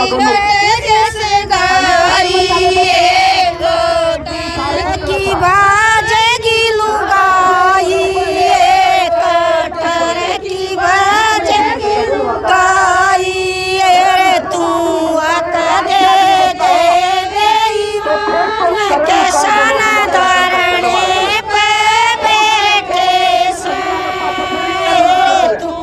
की बाजेगी लुगाई, कटहर की बाजेगी लुगाई, तू आता दे दे कैसा न धरने पे बैठे से तू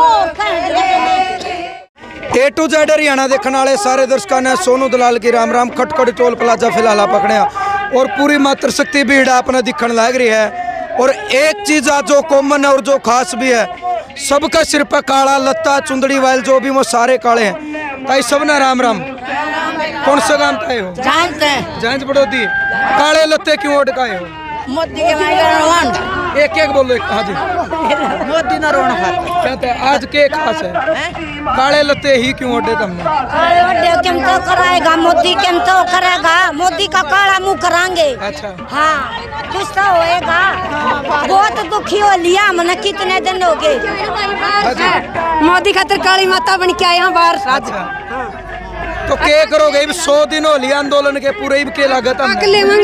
A to Z हरियाणा देखने वाले सारे दर्शकों ने सोनू दलाल की राम राम। खटखट टोल प्लाजा फिलहाल पकड़िया और पूरी मातृशक्ति भीड़ अपना दिखने लग रही है। और एक चीज आज जो कॉमन है और जो खास भी है, सबका सिर पर काला लत्ता चुंदड़ी वाल जो भी वो सारे काले हैं। ताई सब ना राम राम। कौन सा गांव ताई हो? जांच बड़ोदी। काले लत्ते क्यों अटकाए हो? मोदी के एक एक बोलो। हाँ जी, मोदी ना रोना खाता कहते हैं आज के खास है? काले लत्ते ही क्यों ओढ़े तुमने? काले ओढ़े केम तो कराएगा मोदी, केम तो करेगा मोदी का काला मुंह कराएंगे। अच्छा हाँ, कुछ तो होएगा। बहुत दुखी हो लिया हमने, कितने दिन हो गए। मोदी खातिर काली माता बन के आए यहाँ बाहर। अच्छा, तो क्या करोगे? 100 दिन हो लिया आंदोलन के पूरे, ही के लागत हम दिखा दियो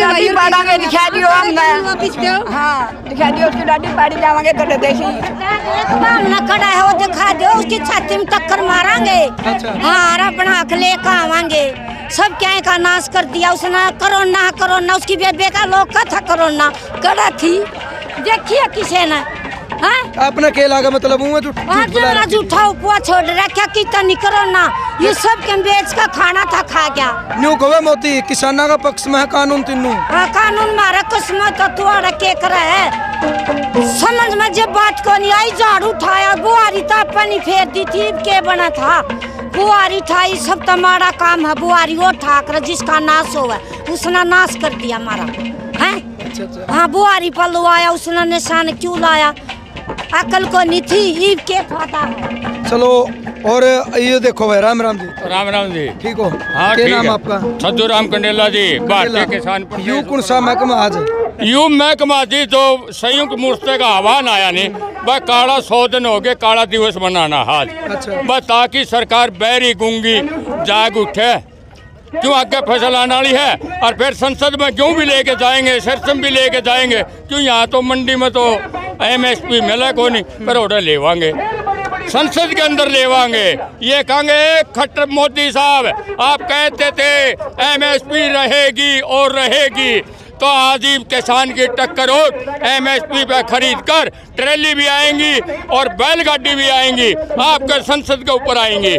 उसकी दाढ़ी पाड़ी जावांगे तो देसी एक बार न खड़ा है वो दिखा दो, उसकी छाती में टक्कर मारांगे। अच्छा। हाँ, अपना हक लेकर आवांगे। सब क्या का नाश कर दिया उसने। कोरोना कोरोना उसकी बेबे का लोग का था, कोरोना कड़ा थी देखिए किसी ने। हाँ, अपना के लागा मतलब मुंह में झूठा उपवा छोड़ रखा कितना नहीं कोरोना, ये सब के बेच का खाना था खा गया। न्यू कहे मोदी किसाना का पक्ष में है कानून तीनों। हाँ, कानून मारा किस्मत तो तुआरा के करे है। समझ में जब बात को नहीं आई, झाड़ू उठाया बुआरी तो पानी फेर दी थी के बना था। बुआरी उठाई सब तुम्हारा काम है। बुआरी वो ठाकर जिसका नाश हुआ उसने नाश कर दिया हमारा है। हाँ, बुआरी पल्लू आया उसने निशान क्यों लाया? अकल को नहीं थी, ईब के फाता है। चलो, और ये देखो भाई राम राम जी। राम राम जी। ठीक हो? हाँ, क्या नाम आपका? सद्दू राम कंडेला जी, भारतीय किसान। यू कौन सा महकमा आज? यू महकमा जी जो संयुक्त मोर्चे का आह्वान आया नहीं, वह काला 100 दिन हो गए काला दिवस मनाना आज। अच्छा। बस ताकि सरकार बहरी गूंगी जाग उठे, क्यों आगे फसल आने वाली है। और फिर संसद में क्यों भी लेके जाएंगे, सेशन भी लेके जाएंगे, क्यों यहाँ तो मंडी में तो MSP मिला को नहीं, पर ऑर्डर लेवांगे संसद के अंदर लेवांगे। ये कहेंगे खट्टर मोदी साहब आप कहते थे MSP रहेगी और रहेगी, तो आज ही किसान की टक्कर हो। MSP पे खरीद कर ट्रेली भी आएंगी और बैलगाड़ी भी आएंगी, आपके संसद के ऊपर आएंगी।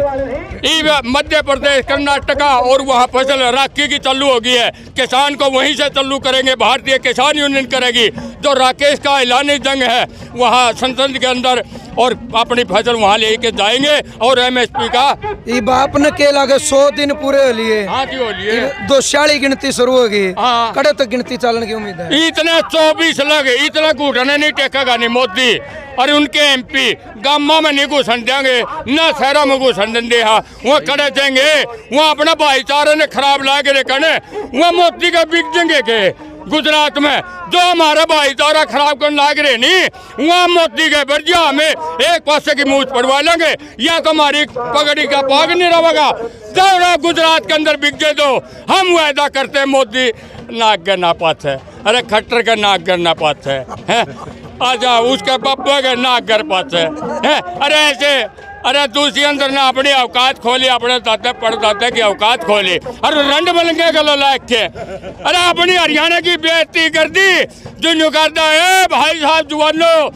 मध्य प्रदेश, कर्नाटका और वहाँ फसल राखी की चालू होगी है, किसान को वहीं से चालू करेंगे। भारतीय किसान यूनियन करेगी। जो राकेश का ऐलानी जंग है वहाँ संसद के अंदर, और अपनी फसल वहाँ लेके जाएंगे। और MSP का ये बाप ने के लागे 100 दिन पूरे हो लिए। हाँ जी, हो लिए। 240 गिनती शुरू होगी। हाँ, कड़े तक गिनती चलने की उम्मीद है। इतने 24 लगे, इतना घुटने नहीं टेकेगा नहीं मोदी। और उनके MP गामा में नहीं घुसन देंगे, न शहरों में घुसन देंगे। हाँ, वहाँ खड़े जाएंगे, वहाँ अपना भाईचारे ने खराब ला के रखने, वहाँ मोदी का बिक देंगे के। गुजरात में जो हमारा भाईचारा खराब करने लाग रहे नहीं, वहाँ मोदी के बर्जिया हमें एक पासे की मूछ पड़वा लेंगे, या तो हमारी पगड़ी का पाग नहीं रहेगा। जो गुजरात के अंदर बिक जाए तो हम वायदा करते हैं मोदी नाक करना पात है। अरे खट्टर का नाक करना पात है, आजा उसके पप्पा का नाक कर पात है। अरे ऐसे, अरे दूसरी अंदर ना अपनी औकात खोली, अपने दादा परदादा की औकात खोली और रंड बलंगे गलो लायक के। अरे अपनी हरियाणा की बेइज्जती कर दी जो करता है। भाई साहब जुवानों,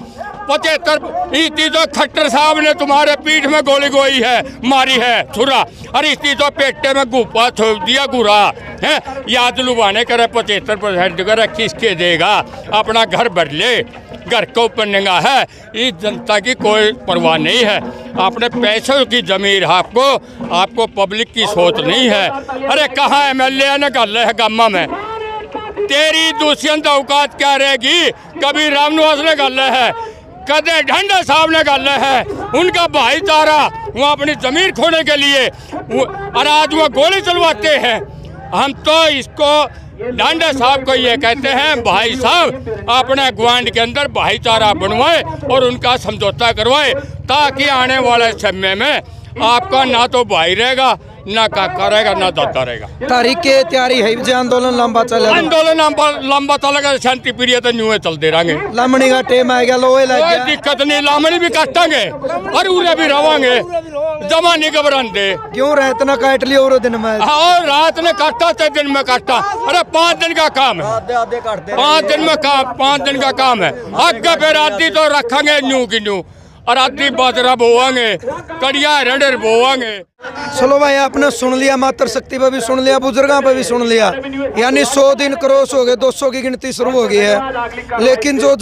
75 तो खट्टर साहब ने तुम्हारे पीठ में गोली गोई है, मारी है छुरा, और इस तो पेटे में गुप्पा छोड़ दिया गुरा है। याद लुभाने करे 75% करे, किसके देगा? अपना घर भर ले, घर को ऊपर निगाह है। इस जनता की कोई परवाह नहीं है। अपने पैसों की जमीर आपको पब्लिक की सोच नहीं है। अरे कहाँ MLA ने गल है गामा में, तेरी दूसरी औकात क्या रहेगी? कभी रामनिवास ने गल है, कदे ढंडा साहब ने गल है, उनका भाईचारा वो अपनी जमीर खोने के लिए और आज वो गोली चलवाते हैं। हम तो इसको डांडा साहब को ये कहते हैं, भाई साहब अपने ग्वांड के अंदर भाईचारा बनवाए और उनका समझौता करवाए, ताकि आने वाले समय में आपका ना तो भाई रहेगा ना काका रहेगा ना दादा रहेगा। तारीख के तैयारी है जे आंदोलन लंबा चलेगा। आंदोलन लंबा चलेगा, शांति प्रिय तो न्यूए चलते रहेंगे। लामणी का टेम आ गया, लोहे लग कोई गया। दिक्कत नहीं, लामणी भी काटेंगे और उरे भी रवांगे, जमा नहीं घबराते। क्यों रहे इतना काट लिया और दिन में? और रात में काटता चाहे दिन में काटता, अरे 5 दिन का काम है, 5 दिन में काम, 5 दिन का काम है। आगे फिर आधी तो रखेंगे न्यू की न्यू, और आधी बाजरा बोवांगे, कड़िया रेडर बोवांगे। चलो भाई, आपने सुन लिया, मातृ शक्ति पे भी सुन लिया, बुजुर्गों पे भी सुन लिया। यानी 100 दिन क्रॉस हो गए, 200 की गिनती शुरू हो गई है। लेकिन जो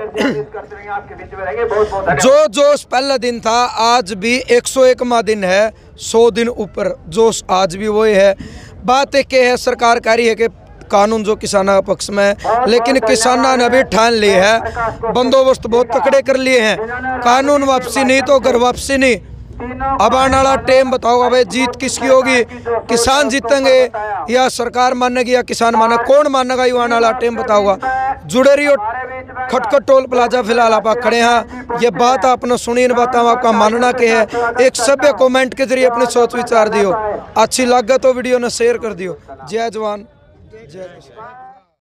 जोश पहला दिन था, आज भी 101वां दिन है। 100 दिन ऊपर जोश आज भी वही है। बात एक है, सरकार कह रही है कि कानून जो किसानों के पक्ष में है, लेकिन किसानों ने भी ठान ली है, बंदोबस्त बहुत तकड़े कर लिए हैं। कानून वापसी नहीं तो घर वापसी नहीं। अब आने वाला टाइम बताओ, भाई जीत किसकी होगी? किसान जीतेंगे या सरकार मानेगी या किसान माने? कौन मानेगा? ये आने वाला टाइम बताओगा। जुड़े रहियो खटखट टोल प्लाजा फिलहाल आप खड़े हैं। ये बात आपने सुनी, इन बातों में आपका मानना क्या है? एक सभ्य कमेंट के जरिए अपने सोच विचार दियो। अच्छी लगे तो वीडियो ने शेयर कर दियो। जय जवान जय किसान।